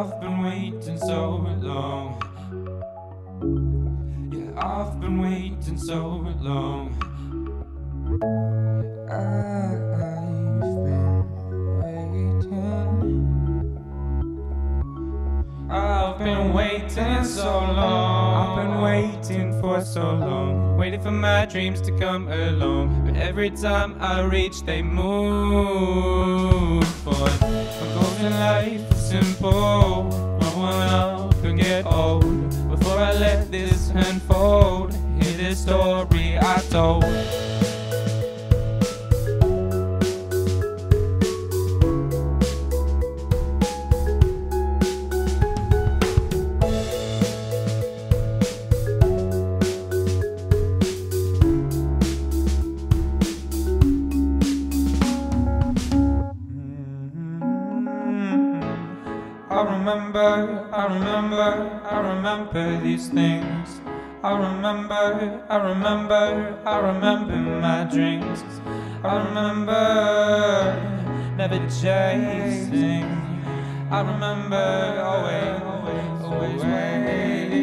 I've been waiting so long. Yeah, I've been waiting so long. I've been waiting so long. I've been waiting for so long. Waiting for my dreams to come along. But every time I reach, they move on. My goals in life are simple. Growing up and get old. Before I let this unfold, hear the story I told. I remember these things. I remember my dreams. I remember never chasing. I remember always waiting.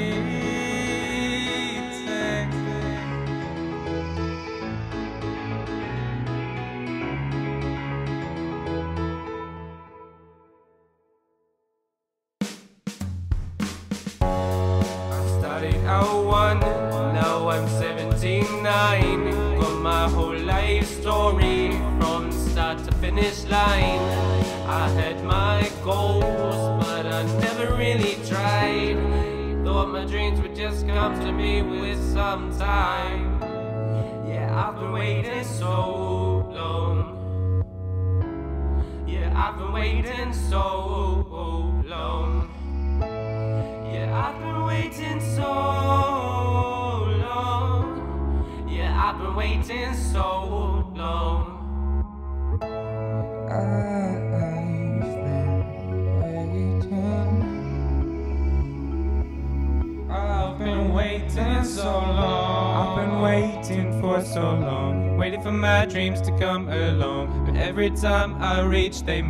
Oh, one, now I'm 79. Got my whole life story from start to finish line. I had my goals, but I never really tried. Thought my dreams would just come to me with some time. Yeah, I've been waiting so long. Yeah, I've been waiting so long. Yeah, I've been waiting so long. Yeah, I've been waiting so long. I've been waiting so long. I've been waiting for so long. Waiting for my dreams to come along. But every time I reach, they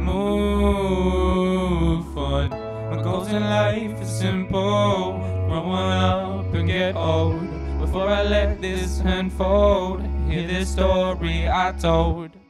move on. My goals in life are simple. Growing up and get old. Before I let this unfold, hear the story I told.